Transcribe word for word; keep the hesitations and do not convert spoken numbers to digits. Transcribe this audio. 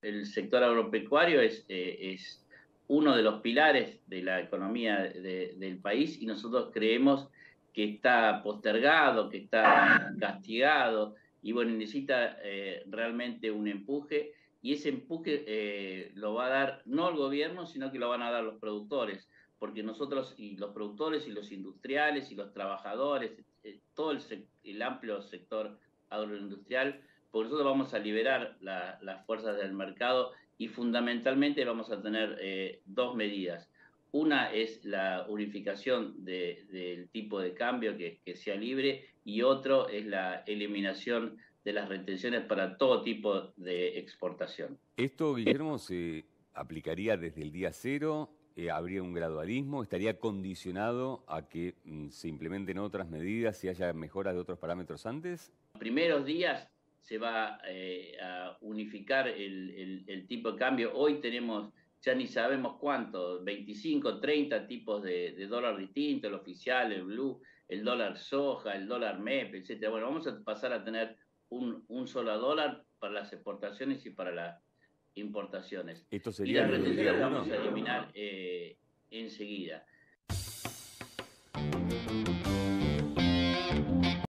El sector agropecuario es, eh, es uno de los pilares de la economía de, del país y nosotros creemos que está postergado, que está castigado y bueno, necesita eh, realmente un empuje y ese empuje eh, lo va a dar no el gobierno, sino que lo van a dar los productores, porque nosotros y los productores y los industriales y los trabajadores, eh, todo el, el amplio sector agroindustrial, porque nosotros vamos a liberar la, las fuerzas del mercado y fundamentalmente vamos a tener eh, dos medidas. Una es la unificación de, del tipo de cambio que, que sea libre y otro es la eliminación de las retenciones para todo tipo de exportación. ¿Esto, Guillermo, se aplicaría desde el día cero? Eh, ¿Habría un gradualismo? ¿Estaría condicionado a que mm, se implementen otras medidas y haya mejoras de otros parámetros antes? Los primeros días se va eh, a unificar el, el, el tipo de cambio. Hoy tenemos, ya ni sabemos cuántos, veinticinco, treinta tipos de, de dólar distintos, el oficial, el blue, el dólar soja, el dólar M E P, etcétera. Bueno, vamos a pasar a tener un, un solo dólar para las exportaciones y para las importaciones. ¿Esto Y sería las desde el día retenciones las uno? vamos a eliminar eh, enseguida.